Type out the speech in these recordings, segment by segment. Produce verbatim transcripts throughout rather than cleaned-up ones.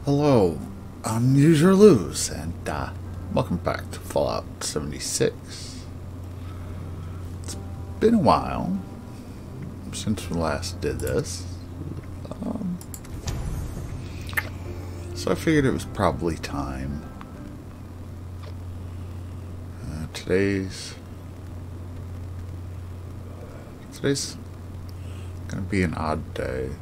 Hello, I'm Use or Lose, and uh, welcome back to Fallout seventy-six. It's been a while since we last did this, um, so I figured it was probably time. Uh, today's today's gonna be an odd day.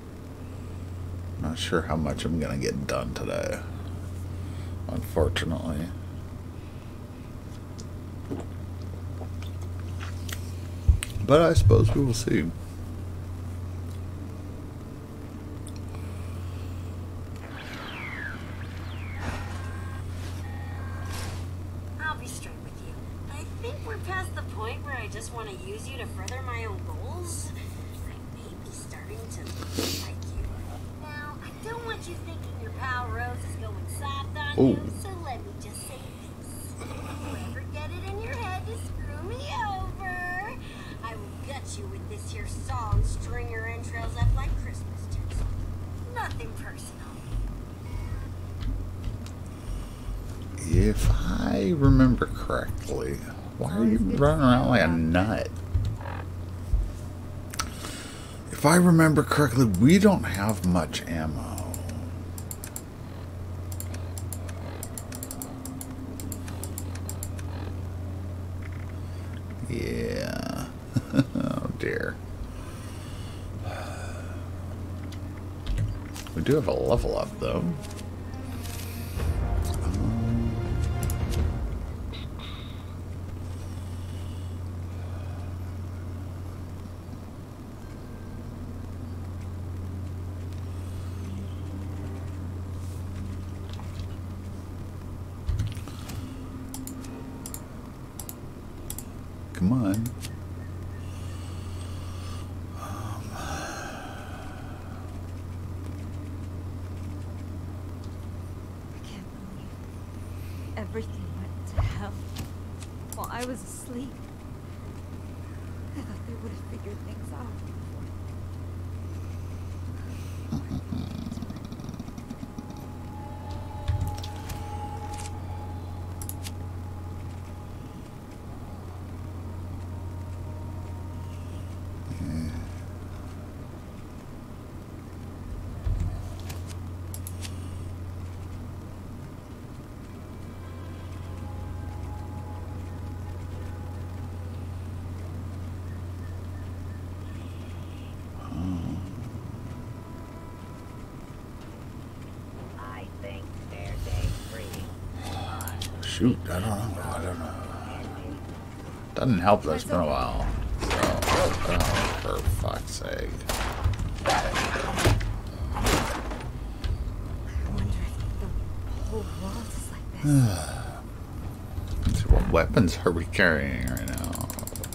Not sure how much I'm gonna get done today, unfortunately. But I suppose we will see. I'll be straight with you. I think we're past the point where I just want to use you to further my own goals. I may be starting to like you. Now, I don't want you thinking your pal Rose is going soft on Ooh. you, so let me just say this. If you ever get it in your head to screw me over, I will gut you with this here saw and string your entrails up like Christmas tinsel. Nothing personal. If I remember correctly, why are you running around like a nut? If I remember correctly, we don't have much ammo. Yeah. Oh dear. We do have a level up though. Come on. Um, I can't believe everything went to hell while I was asleep. I thought they would have figured things out. Shoot, I don't know. I don't know. Doesn't help that it's been a while. Oh, oh, for fuck's sake. I wonder if the whole world is like this. Let's see, what weapons are we carrying right now?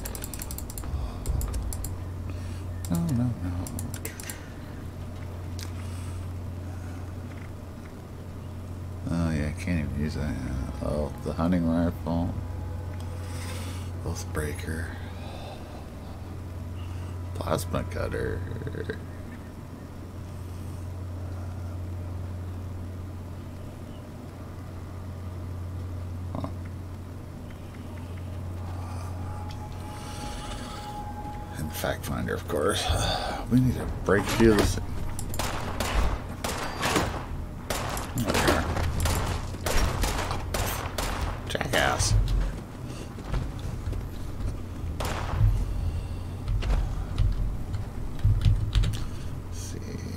No, no, no. Oh yeah, I can't even use that. Oh, the hunting rifle. Oathbreaker. Plasma cutter. Huh. And fact finder, of course. We need to break through this. Jackass. Let's see.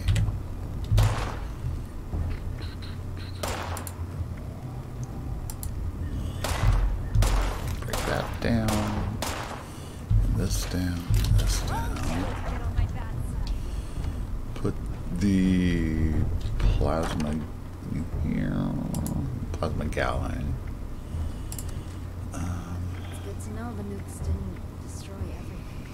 Break that down. And this down. This down. Put the plasma in here. Plasma gallon. Good to know the nukes didn't destroy everything.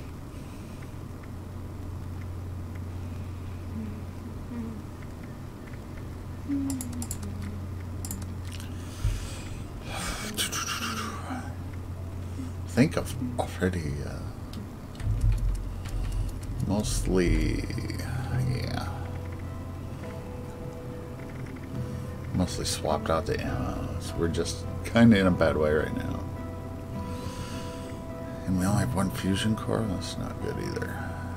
I think I've already uh, mostly, yeah. Mostly swapped out the ammo. So we're just kind of in a bad way right now. And we only have one fusion core? That's not good either.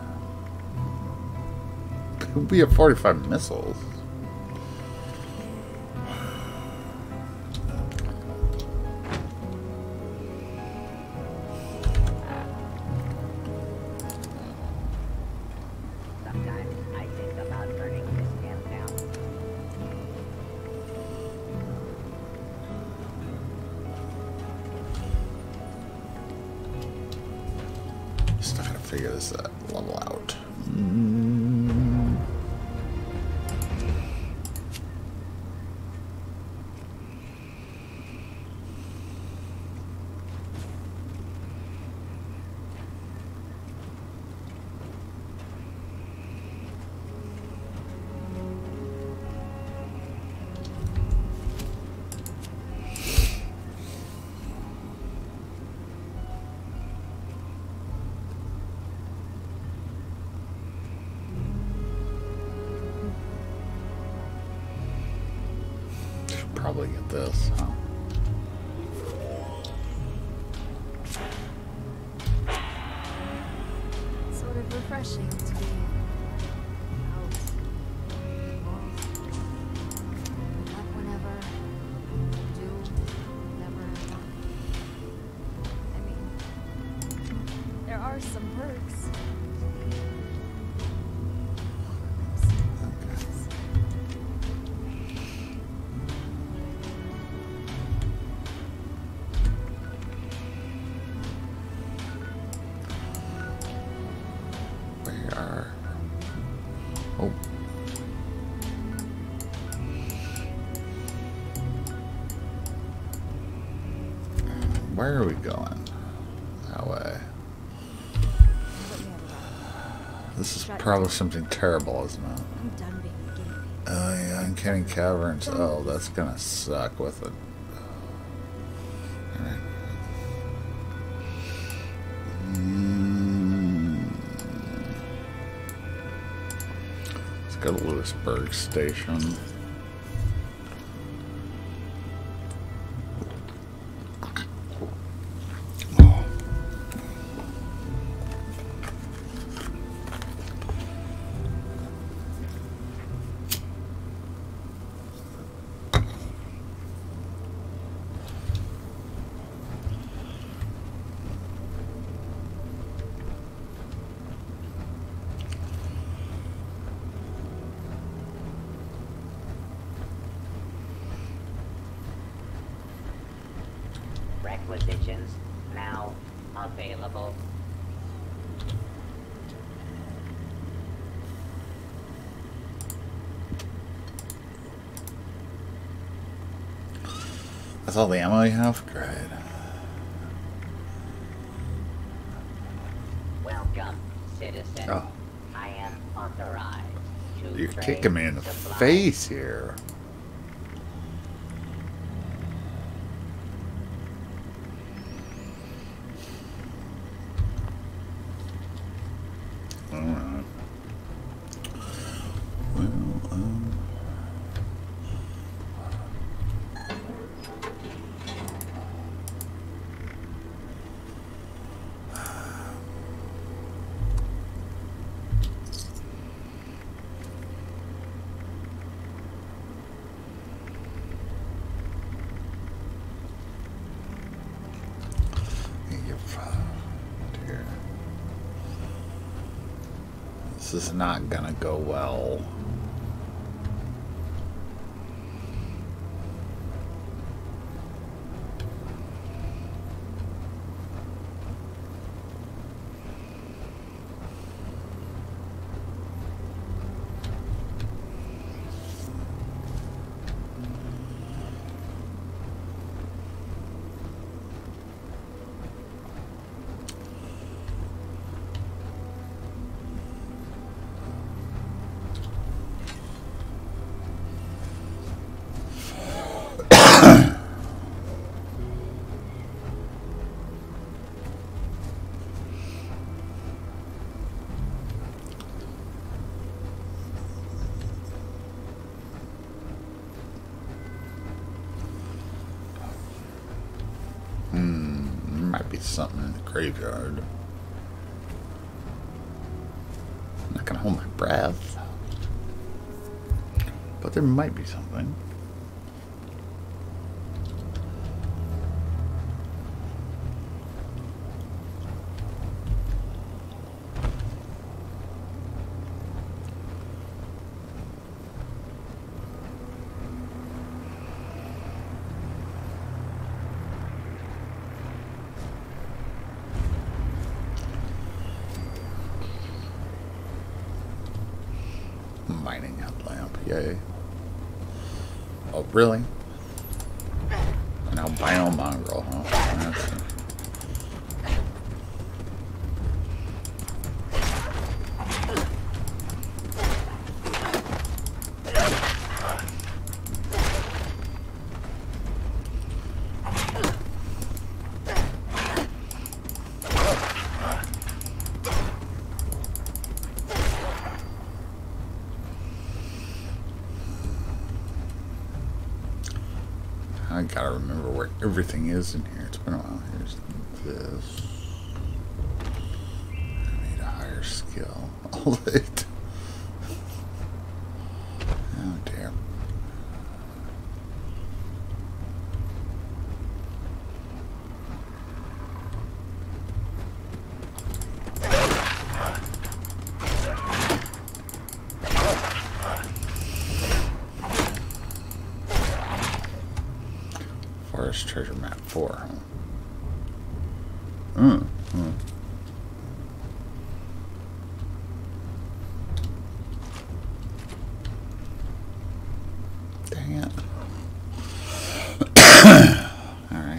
We have forty-five missiles. Still gotta figure this uh, level out. Mm. Probably get this, huh? Sort of refreshing to be out. Up whenever. Do whenever. I mean, there are some perks. Oh. Where are we going? That way. This is probably something terrible, isn't it? I'm done being a guinea pig. Oh yeah, uncanny caverns. Oh, that's gonna suck with it. Alright. Mm. Let's go to Lewisburg Station. Requisitions now available. That's all the ammo you have? Great. Welcome, citizen. Oh. I am authorized to You're trade kicking me in the supplies. face here. Alright. Well, um... Dear. This is not gonna go well. be something in the graveyard. I'm not gonna hold my breath, but there might be something. Mining headlamp, yay. Oh, really? An albino mongrel, huh? That's a... I gotta remember where everything is in here. It's been a while. Here's this. I need a higher skill. All it. Oh dear. Forest treasure map four, huh? Mm, mm. Dang it. All right.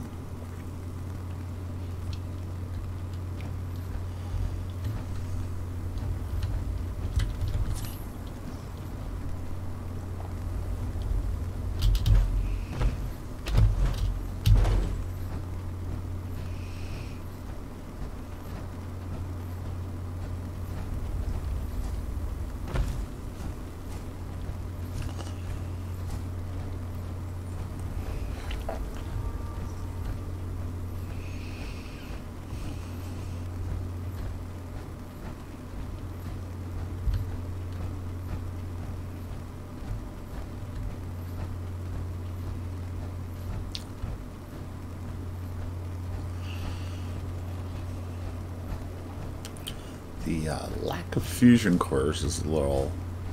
The uh, lack of fusion cores is a little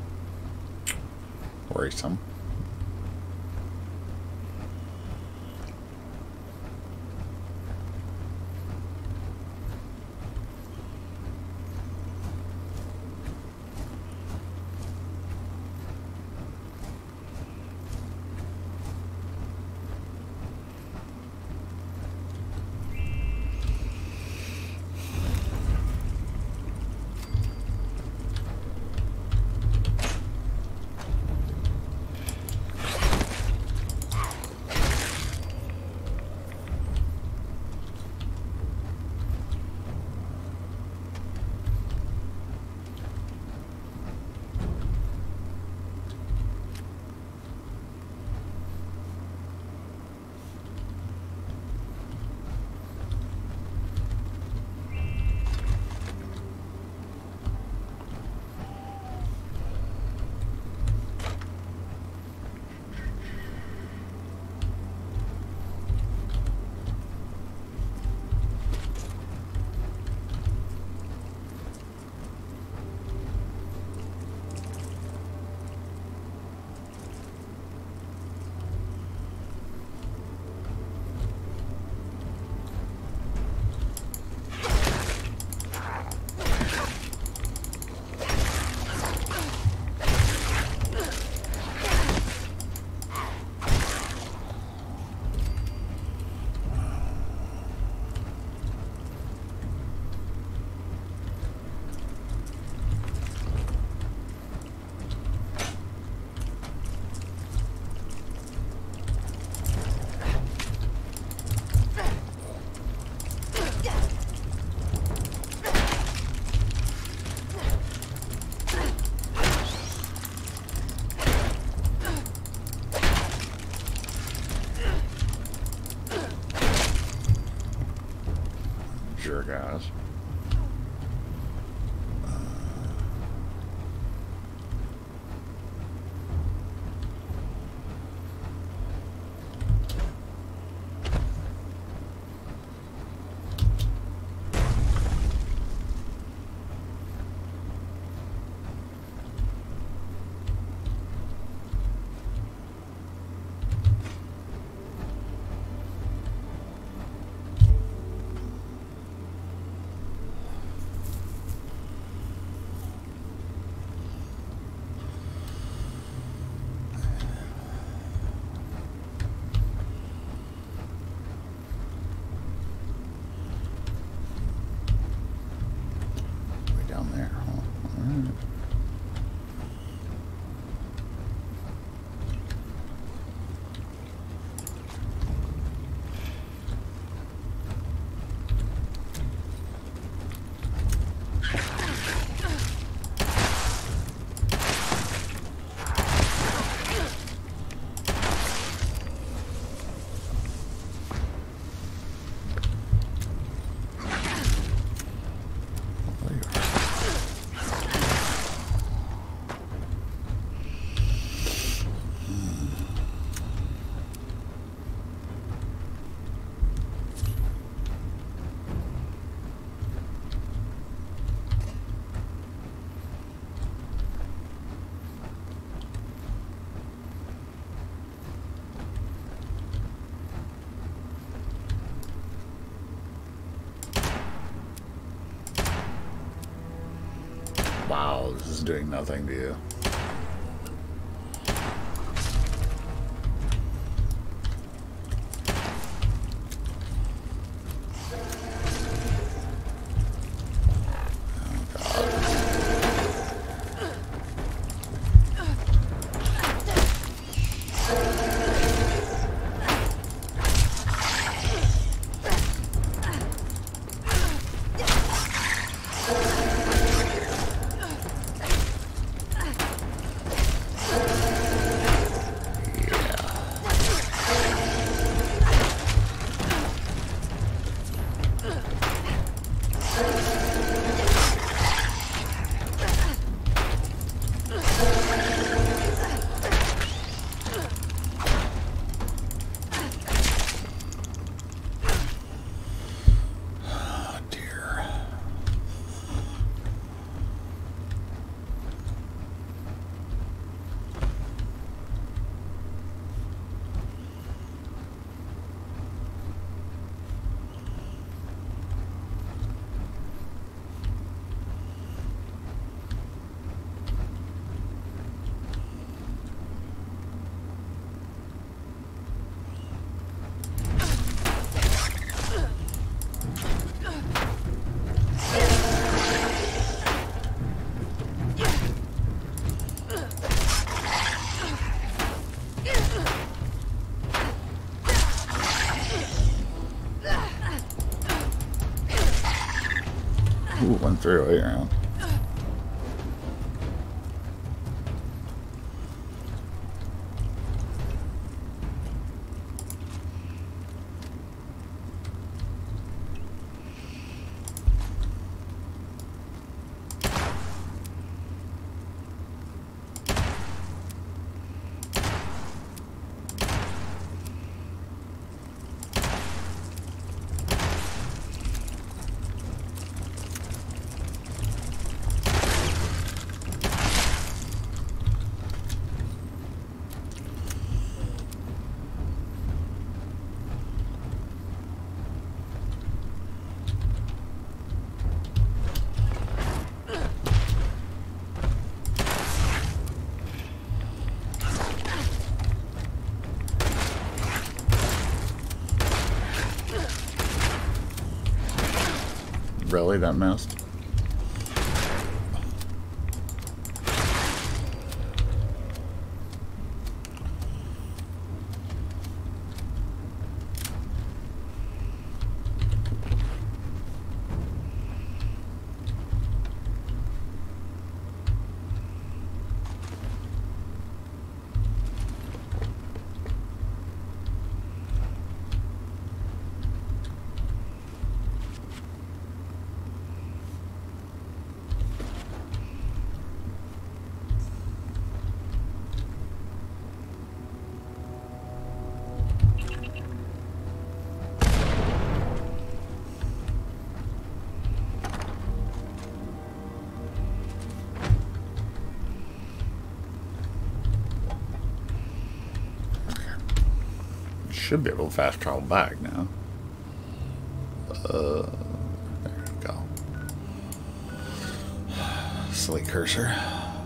worrisome. here, guys. Wow, this is doing nothing to you. Ooh, went through it around. Really, that missed? should be able to fast travel back now. Uh, there we go. Silly cursor.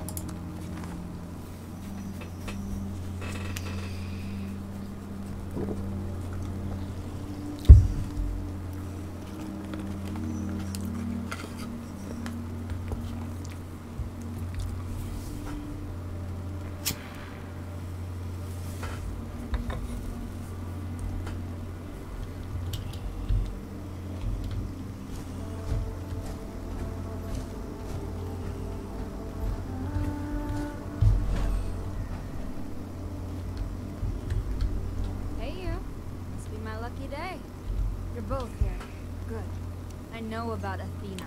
Day. You're both here. Good. I know about Athena.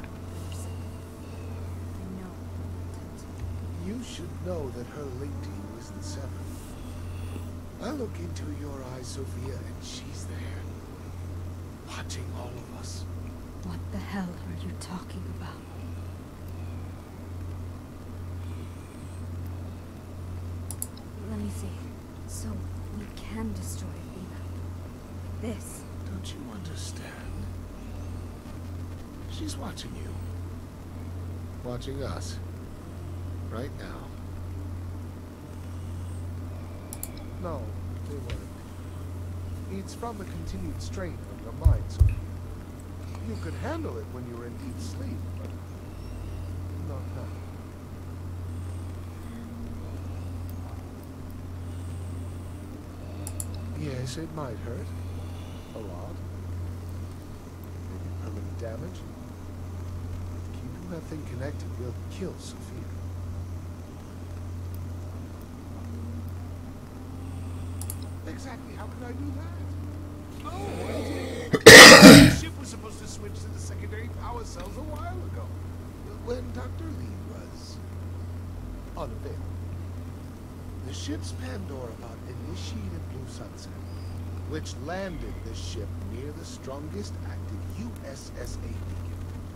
I know. You should know that her link to you isn't severed. I look into your eyes, Sophia, and she's there. Watching all of us. What the hell are you talking about? Let me see. So, we can destroy Athena. This. Don't you understand? She's watching you. Watching us. Right now. No, they weren't. It's from the continued strain on your mind, Sophia. You could handle it when you were in deep sleep, but not now. Yes, it might hurt. A lot. Maybe permanent damage. Keeping that thing connected will kill Sophia. Exactly, how can I do that? Oh, I did. The ship was supposed to switch to the secondary power cells a while ago. When Doctor Lee was unavailable. The ship's Pandora bot initiated Blue Sunset, which landed the ship near the strongest active U S S A beacon.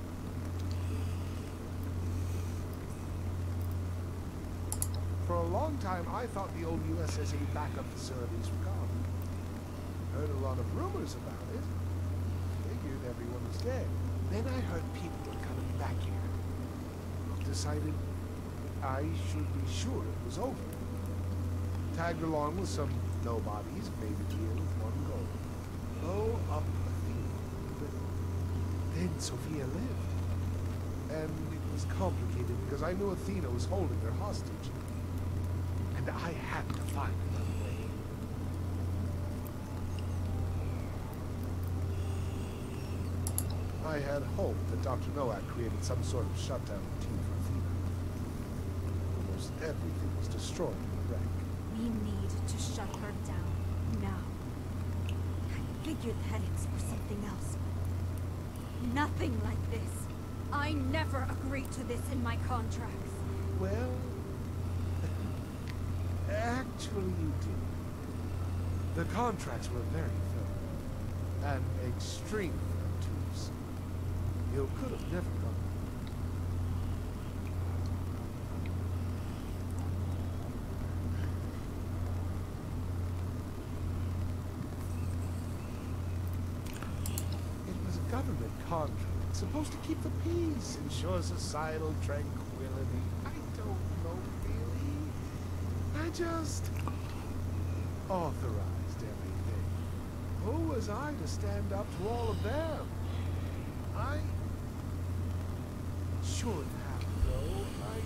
For a long time, I thought the old U S S A backup facilities were gone. Heard a lot of rumors about it. Figured everyone was dead. Then I heard people were coming back here. Decided I should be sure it was over. Tagged along with some nobodies, made a deal with one goal. Blow up Athena. But then Sophia lived. And it was complicated because I knew Athena was holding her hostage. And I had to find another way. I had hoped that Doctor Noack created some sort of shutdown routine for Athena. Almost everything was destroyed in the wreck. We need to shut her down now. I figured that it's for something else. Nothing like this. I never agreed to this in my contracts. Well, actually you did. The contracts were very thorough and extremely obtuse. You could have never gone. Government contract supposed to keep the peace, ensure societal tranquility. I don't know really. I just authorized everything. Who was I to stand up to all of them? I should have, though. I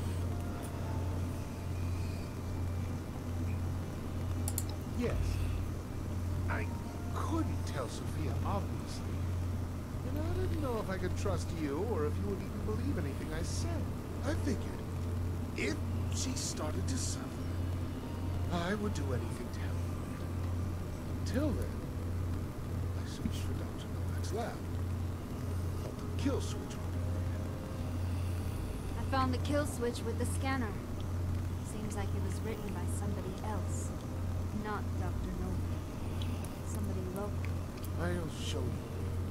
yes, I couldn't tell Sophia, obviously. And I didn't know if I could trust you, or if you would even believe anything I said. I figured, if she started to suffer, I would do anything to help her. Until then, I searched for Doctor Noack's lab. Thought the kill switch would be there. I found the kill switch with the scanner. Seems like it was written by somebody else. Not Doctor Noack. Somebody local. I'll show you.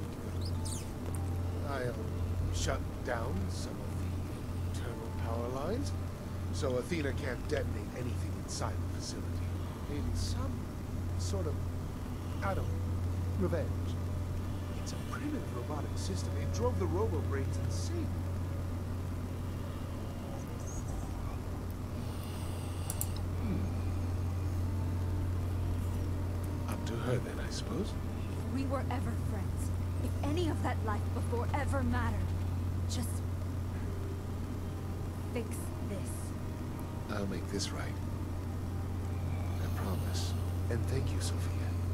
I'll shut down some of the internal power lines, so Athena can't detonate anything inside the facility. In some sort of I don't know. Revenge. It's a primitive robotic system. It drove the robo-brains insane. Hmm. Up to her then, I suppose. If we were ever friends, if any of that life before ever mattered, just fix this. I'll make this right. I promise. And thank you, Sophia.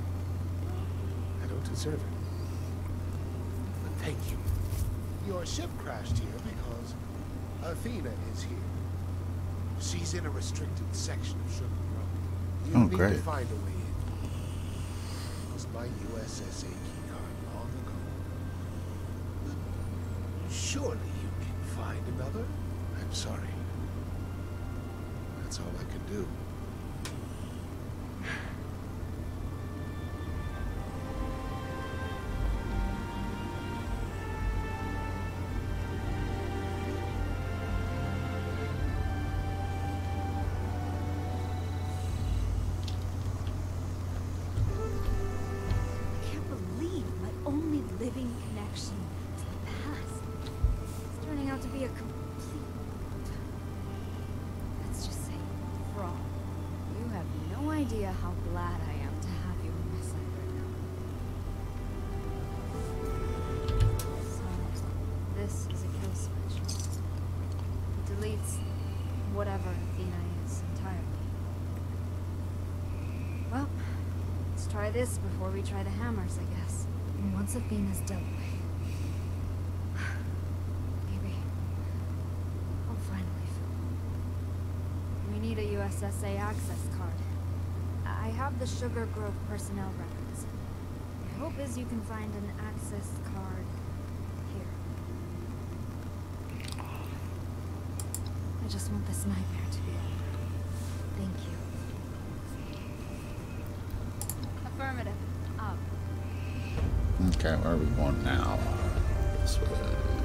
I don't deserve it. But thank you. Your ship crashed here because Athena is here. She's in a restricted section of Sugar Grove. You Oh, need great. to find a way in. Lost my U S S A keycard long ago. But surely you can find another? I'm sorry. That's all I can do. I can't believe my only living connection to the past is turning out to be a complete, let's just say, fraud. You have no idea how glad I am to have you on my side right now. So, this is a kill switch. It deletes whatever Athena is entirely. Well, let's try this before we try the hammers, I guess. And once Athena's dealt with, maybe I'll finally feel. We need a U S S A access card. I have the Sugar Grove personnel records. My hope is you can find an access card here. I just want this nightmare to be over. Thank you. Affirmative. Up. Okay, where are we going now? This way.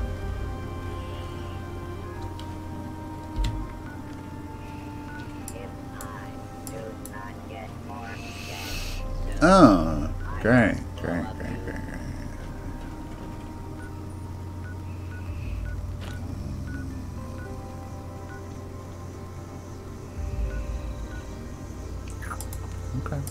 If I do not get more dead soon, Oh, great, great, great, great, great. Okay.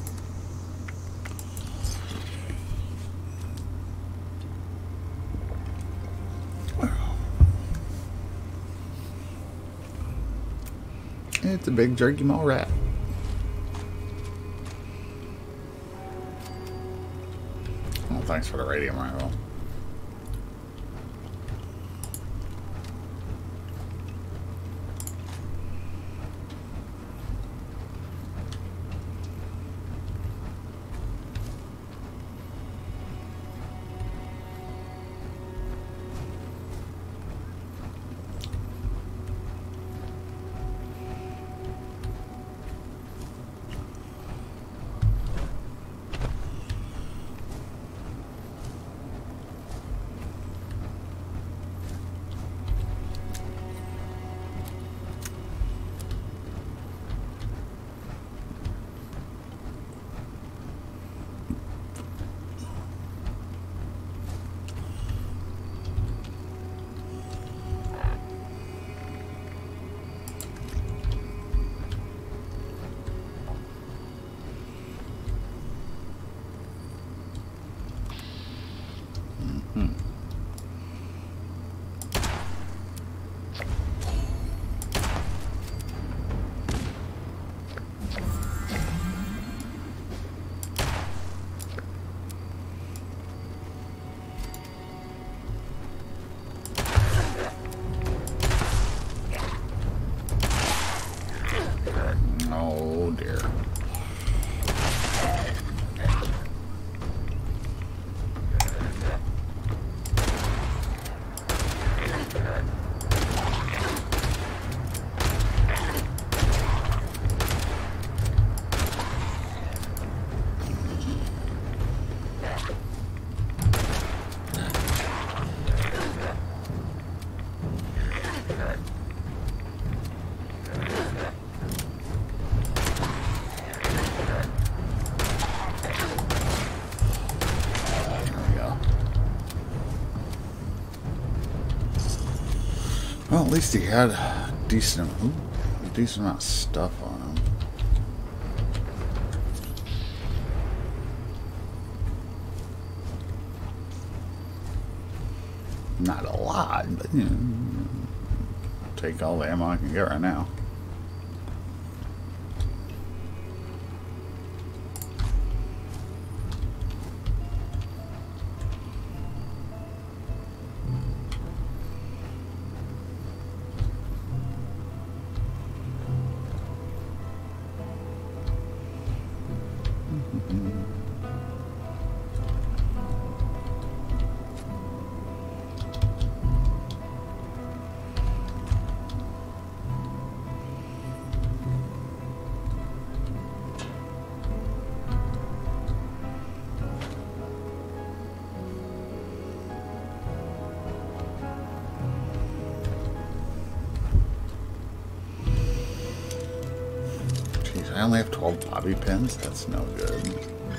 It's a big jerky mall rat. Oh, thanks for the radium rifle. Well, at least he had a decent, ooh, a decent amount of stuff on him. Not a lot, but you know, I'll take all the ammo I can get right now. I only have twelve bobby pins? That's no good.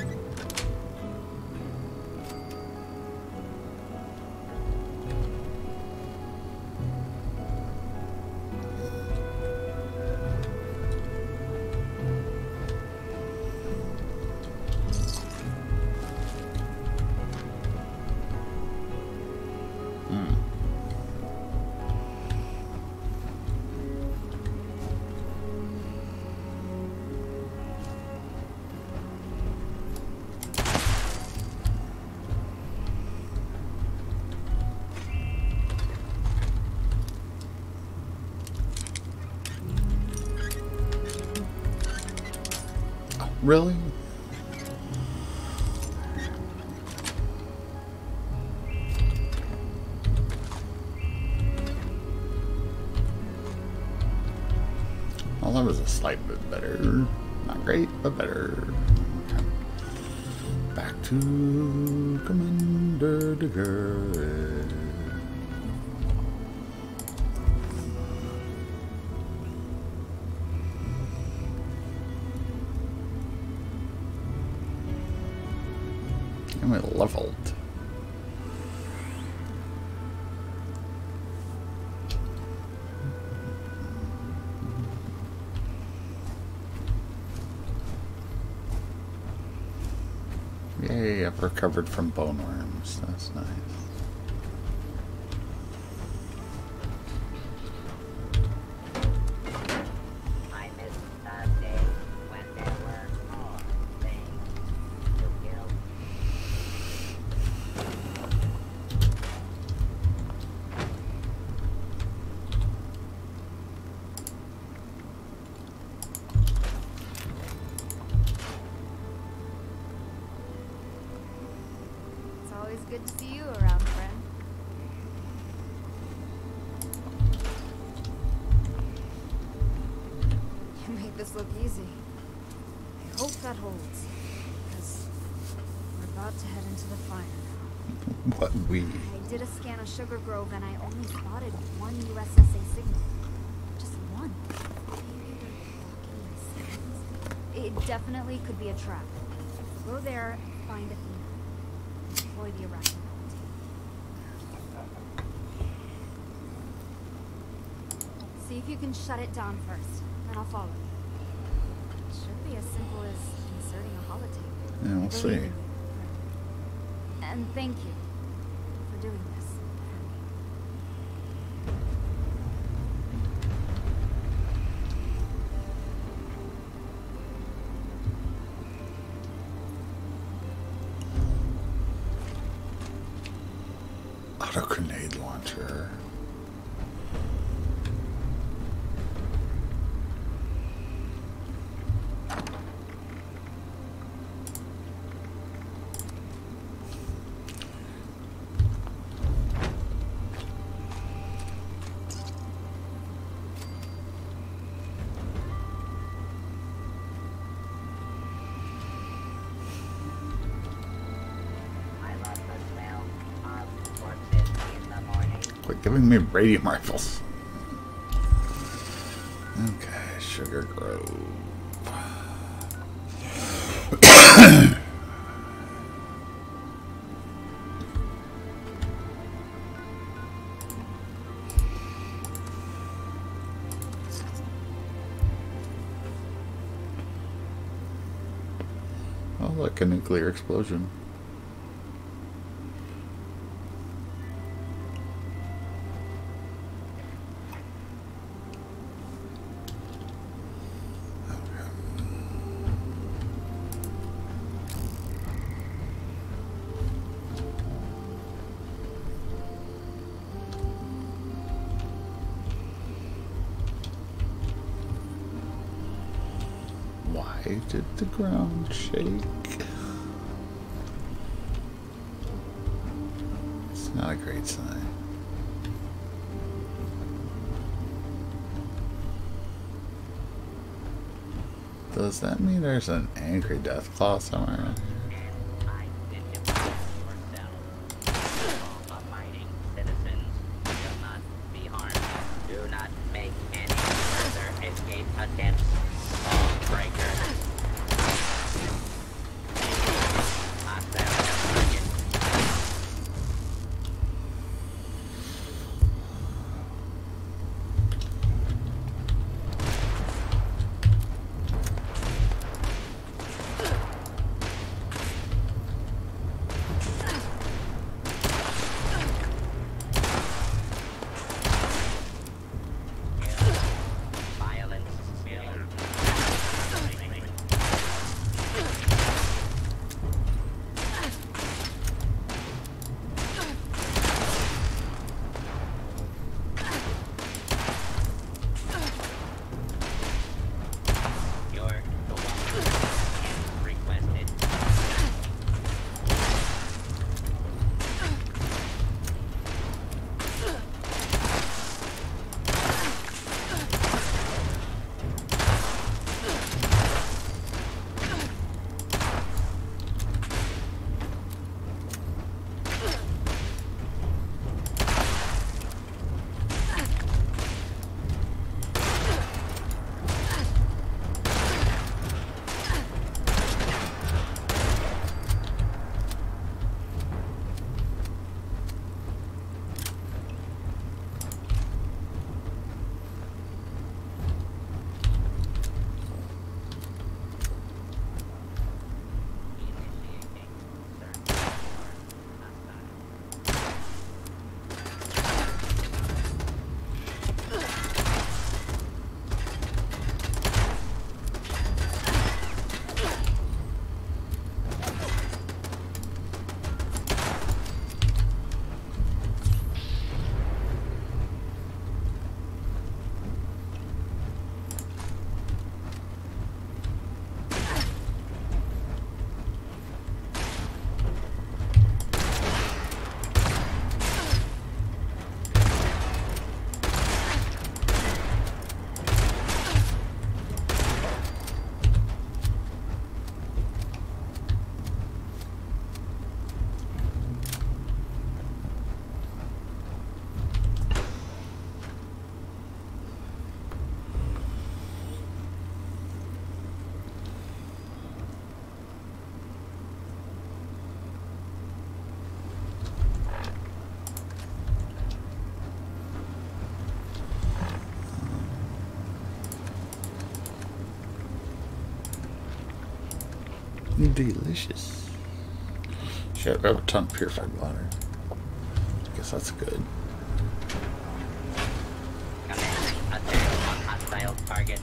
Really? Well, that was a slight bit better. Not great, but better. Okay. Back to Commander Deugerre. And we leveled. Yay, I've recovered from bone worms. That's nice. Good to see you around, friend. You made this look easy. I hope that holds, because we're about to head into the fire now. What we? I did a scan of Sugar Grove and I only spotted one U S S A signal. Just one. Maybe they're blocking my signals. It definitely could be a trap. Go there, find a thing. Deploy the arachnoid. See if you can shut it down first, then I'll follow you. It should be as simple as inserting a holotape. Yeah, we'll see. And thank you for doing this for me. Auto grenade launcher. Quit giving me radium rifles. Okay, Sugar Grove. Oh, like a nuclear explosion. Why did the ground shake? It's not a great sign. Does that mean there's an angry death claw somewhere? Delicious. Shit, I have a ton of purified water. I guess that's good. Command, attack on hostile target.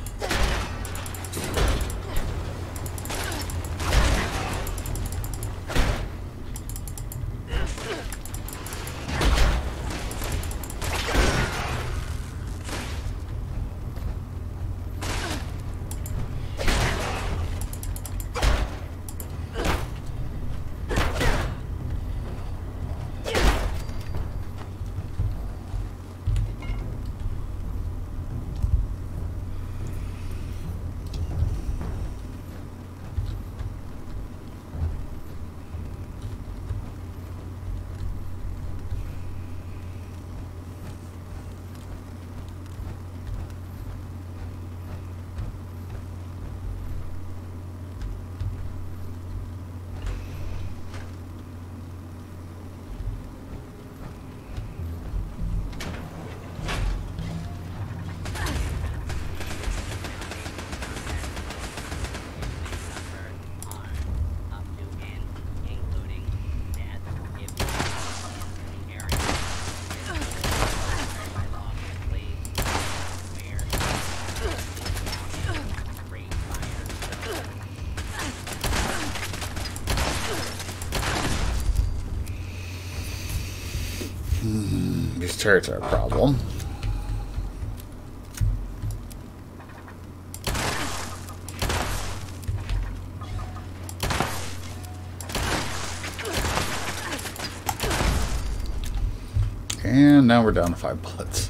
these turrets are a problem. And now we're down to five bullets.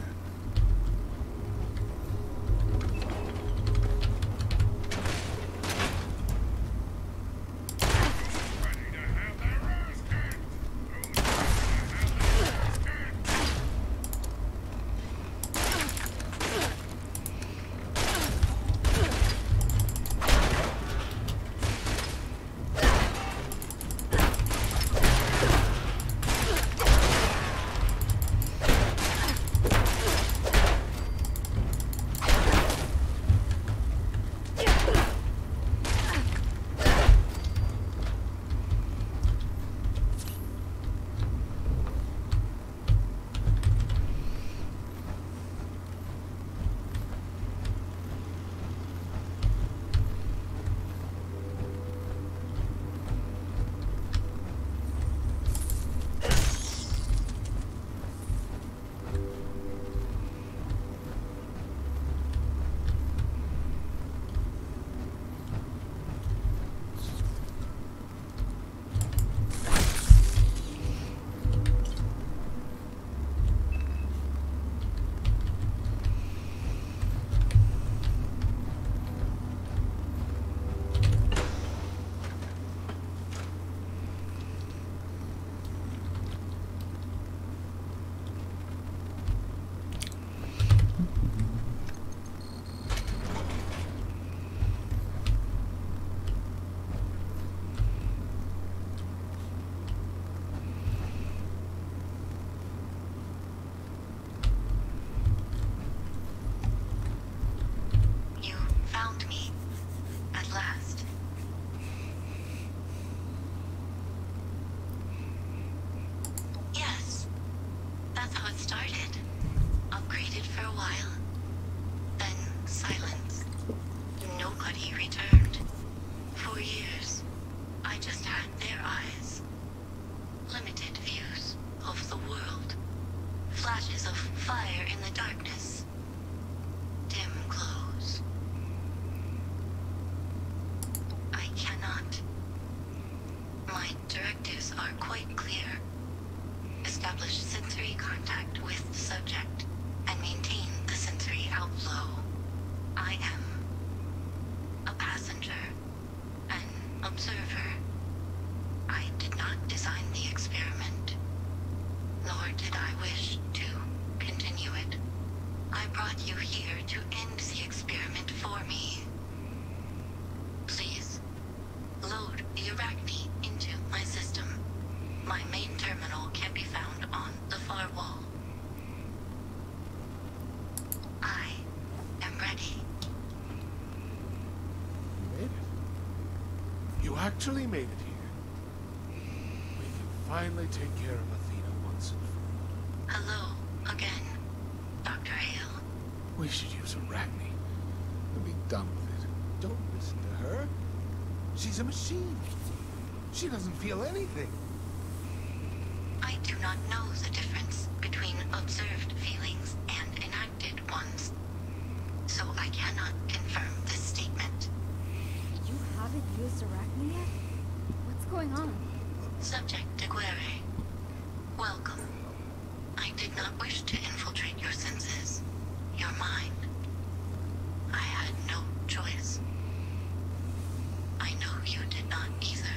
Actually made it here. We can finally take care of Athena once and for all. Hello, again, Doctor Hale. We should use Arachne and be done with it. Don't listen to her. She's a machine. She doesn't feel anything. I do not know the difference between observed feelings and enacted ones, so I cannot confirm this statement. You haven't used Arachne yet? What's going on? Subject Deugerre. Welcome. I did not wish to infiltrate your senses, your mind. I had no choice. I know you did not either.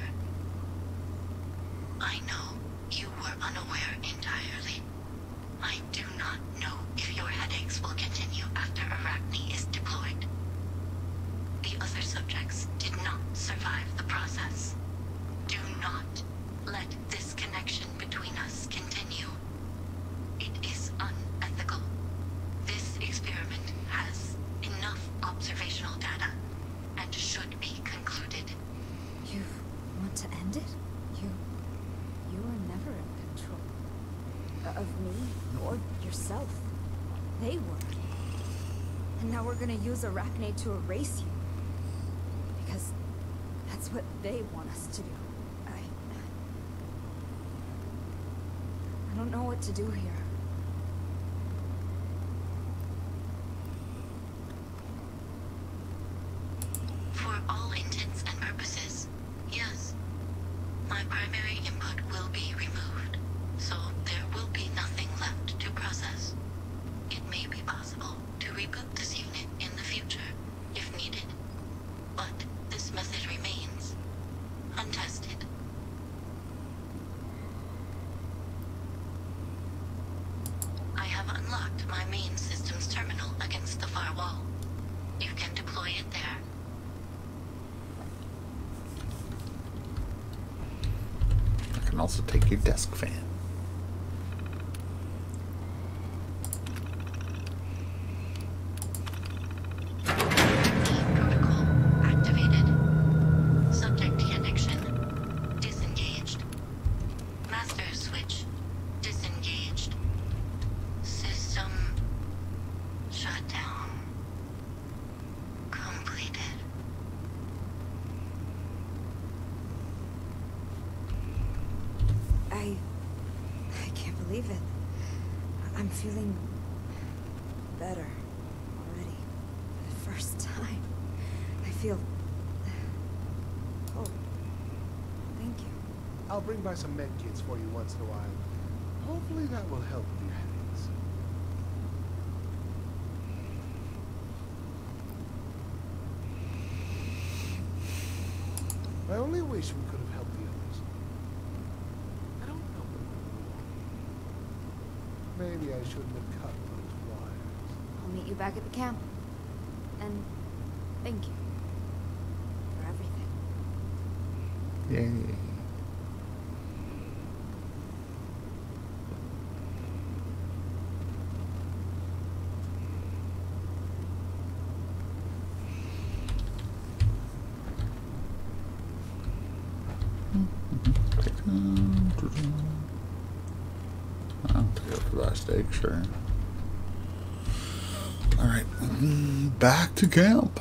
I know you were unaware entirely. I do not know if your headaches will continue after Arachne is deployed. The other subjects did not survive the process. Do not let this connection between us continue. It is unethical. This experiment has enough observational data and should be concluded. You want to end it? You... you were never in control. Of me, or yourself. They were. And now we're gonna use Arachne to erase you. Because that's what they want us to do. I... I don't know what to do here. docked my main systems terminal against the far wall. You can deploy it there. I can also take your desk fan. I... I can't believe it. I'm feeling better already. For the first time. I feel... Oh. Thank you. I'll bring by some med kits for you once in a while. Hopefully that will help with your headaches. I only wish we could have helped the others. I don't know what we were. Maybe I shouldn't have cut those wires. I'll meet you back at the camp. And thank you for everything. Yay. I'll go for that steak, sure. Alright, back to camp.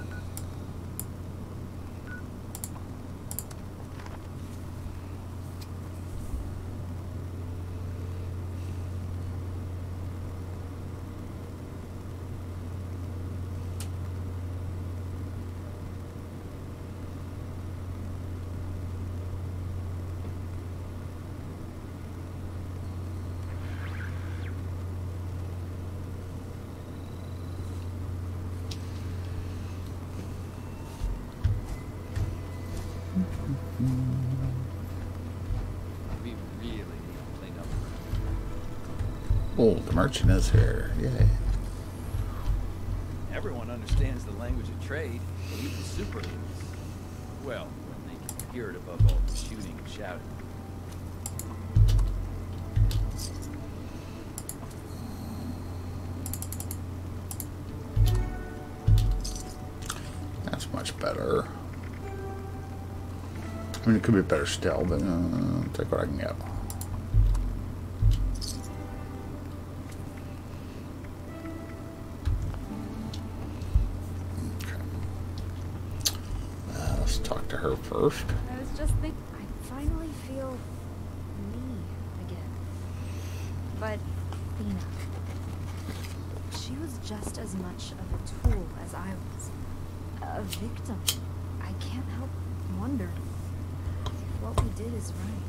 We really need to clean up. Oh, the merchant is here. Yay. Everyone understands the language of trade, even super elites. Well, when they can hear it above all the shooting and shouting. That's much better. I mean, it could be better still, but uh, I'll take what I can get. Okay. Uh, let's talk to her first. I was just thinking, I finally feel me again. But, Lena, she was just as much of a tool as I was. A victim. I can't help wonder if what we did is right.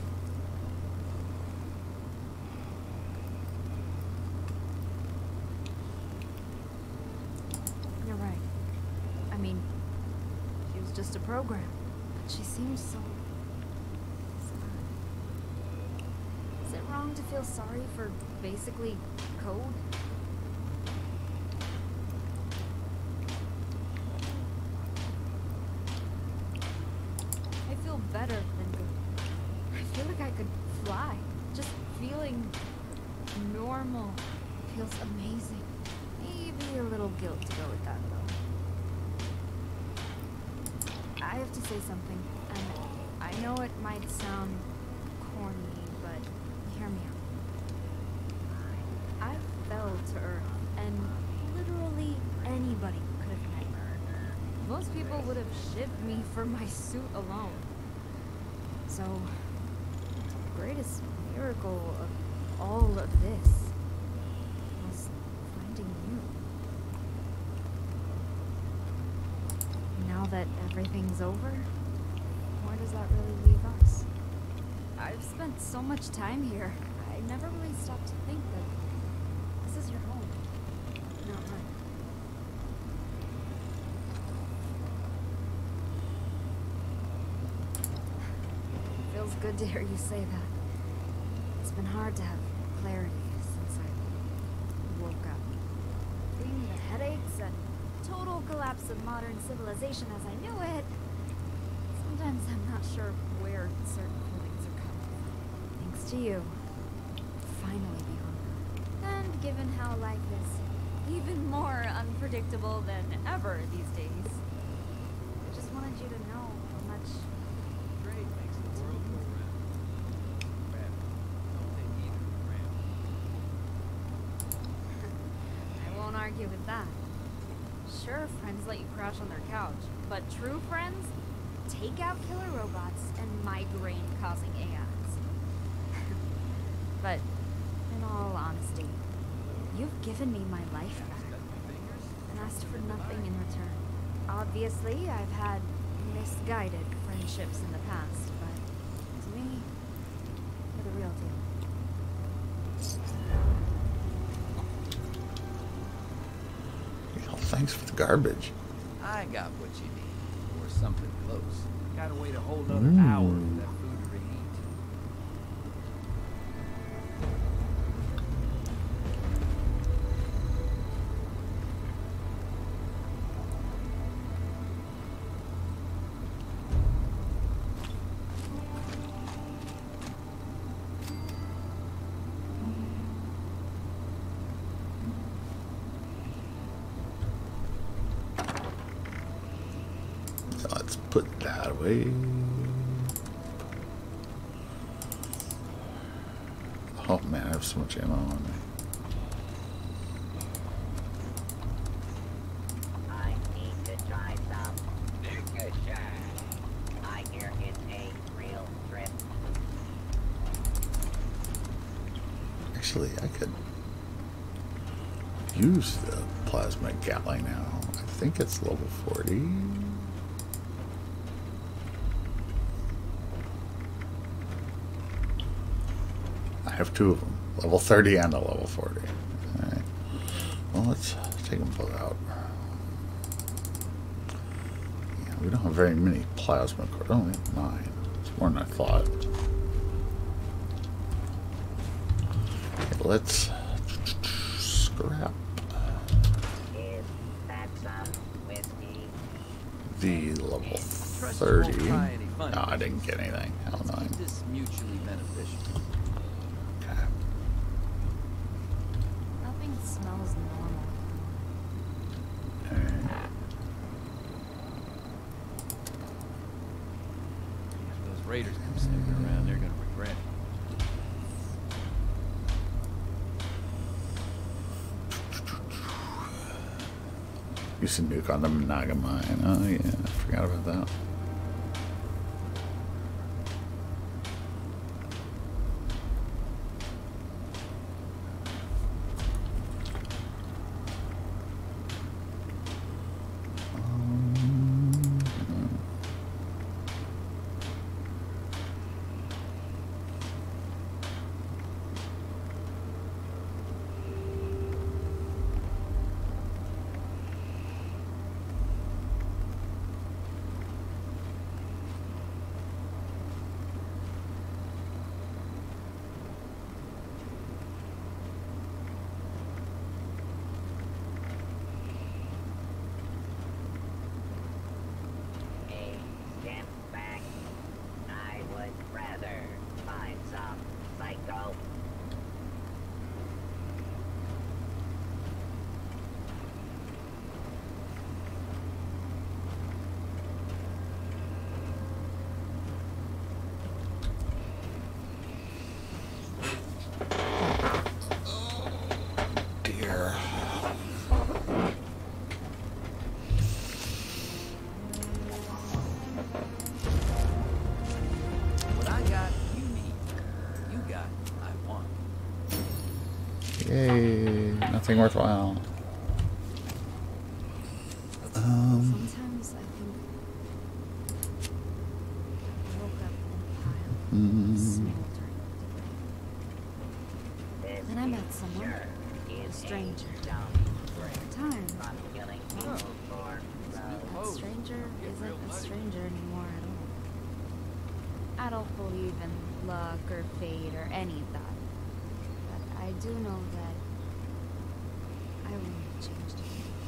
You're right. I mean, she was just a program. But she seems so... sad. Is it wrong to feel sorry for basically code? I feel better than good. I feel like I could fly. Just feeling normal feels amazing. Maybe a little guilt to go with that, though. I have to say something, and I know it might sound corny, but hear me out. I fell to Earth, and literally anybody could have met me. Most people would have shipped me for my suit alone. So, the greatest miracle of all of this was finding you. Now that everything's over, where does that really leave us? I've spent so much time here, I never really stopped to think that this is your home, not mine. Feels good to hear you say that. It's been hard to have clarity since I woke headaches and total collapse of modern civilization as I knew it, sometimes I'm not sure where certain feelings are coming from. Thanks to you. Finally be home. And given how life is even more unpredictable than ever these days, I just wanted you to know how much Trade makes the world go round. Gravity. Don't they need it around? I won't argue with that. Sure, friends let you crash on their couch, but true friends take out killer robots and migraine-causing A Is. But in all honesty, you've given me my life back and asked for nothing in return. Obviously, I've had misguided friendships in the past, but to me, you're the real deal. Well, thanks for the garbage. I got what you need, or something close. Gotta wait a whole nother Mm. hour for that food to reheat. So let's put that away. Oh man, I have so much ammo on me. I need to try some Deugerre. I hear it's a real trip. Actually, I could use the plasma Gatling now. I think it's level forty. I have two of them, level thirty and a level forty. All right. Well, let's take them both out. Yeah, we don't have very many plasma cores. Only have nine. It's more than I thought. Okay, let's scrap Is that some whiskey? the level Trust you won't thirty. try any fun No, I games. didn't get anything. Hell no. Keep this mutually beneficial. Okay. Nothing smells normal. Alright. If those raiders come sniffing around, they're gonna regret it. Used to nuke on the Monaga mine. Oh yeah, I forgot about that. A stem back. I would rather find some psycho. Dear. What I got, you need. You got, I want. Yay. Nothing worthwhile. Um, Sometimes I think I woke up in a pile mm, of smoldering. This Then I met someone, is a stranger. dumb Over time, from killing people for that roads. stranger isn't a stranger anymore at all. I don't believe in luck or fate or any of that. But I do know that I wouldn't have changed it.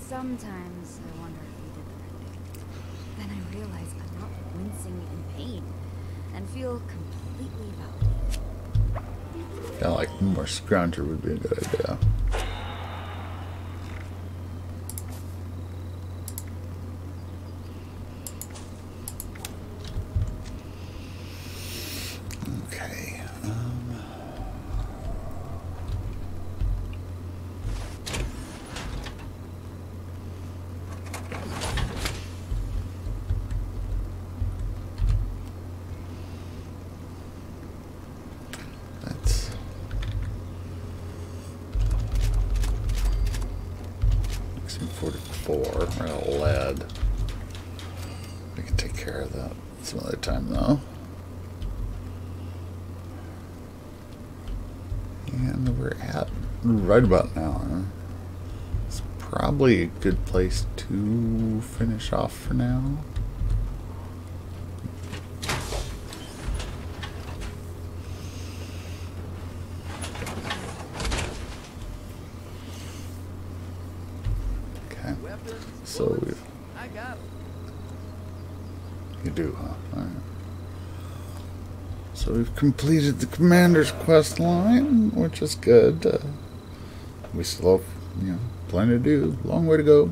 Sometimes I wonder if he did the right thing. Then I realize I'm not wincing in pain and feel completely validated. Yeah, like more scrounger would be a good idea. Okay. Um, that's forty-four. We're out of lead. We can take care of that some other time, though. And we're at right about now. Huh? It's probably a good place to finish off for now. Okay. So we've. I got it. You do, huh? All right. So we've completed the commander's quest line, which is good. Uh, we still have, you know, plenty to do. Long way to go.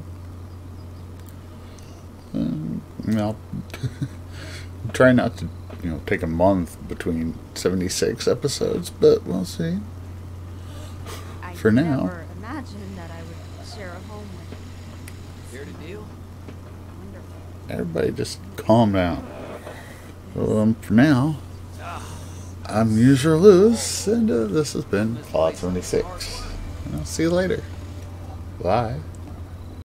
Um, I'll try not to, you know, take a month between seventy-six episodes, but we'll see. I For now. never imagined that I would share a home with. Here to deal? Wonderful. Everybody just calm down. Um, for now, I'm User Luz, and uh, this has been Fallout seventy-six. And I'll see you later. Bye.